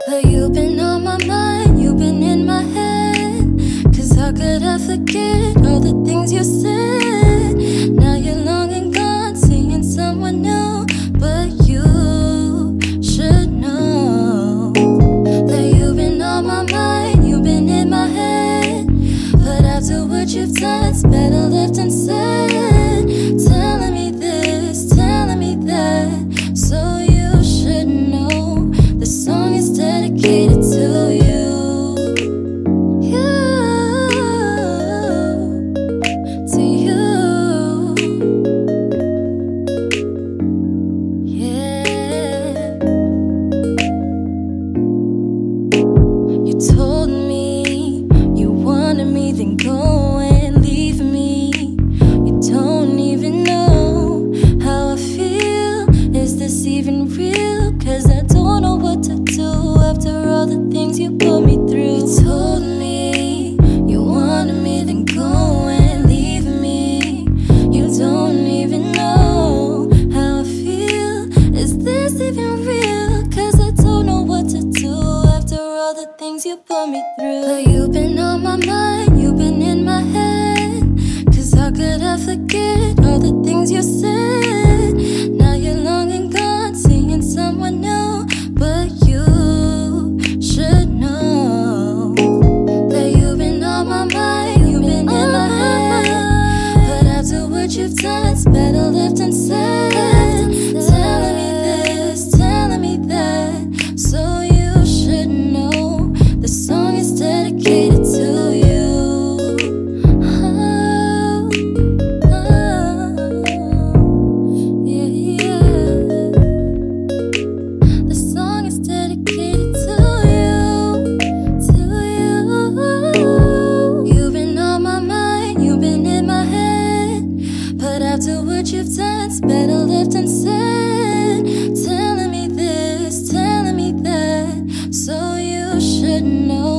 But you've been on my mind, you've been in my head. 'Cause how could I forget all the things you said? Now you're long and gone, seeing someone new. But you should know that you've been on my mind, you've been in my head. But after what you've done, it's better left unsaid. Telling me this, telling me that. So you should know the song is dedicated to you. To you. Yeah. You told me you wanted me, then go and leave me. You don't even know how I feel. Is this even real? 'Cause I don't know what to do after all the things you put me through. You told me you wanted me, then go and leave me. You don't even know how I feel. Is this even real? 'Cause I don't know what to do after all the things you put me through. But you've been on my mind, you've been in my head. 'Cause how could I forget all the things you said? Now you're long and gone, seeing someone new. But you should know that you've been on my mind, you've been in my head. But after what you've done, it's better left unsaid. Telling me this, telling me that. So you should know the song is dedicated to you. Oh, yeah, yeah. The song is dedicated to you, to you. You've been on my mind, you've been in my head. But after what you've done, it's better left unsaid. Telling me this, telling me that. So you should know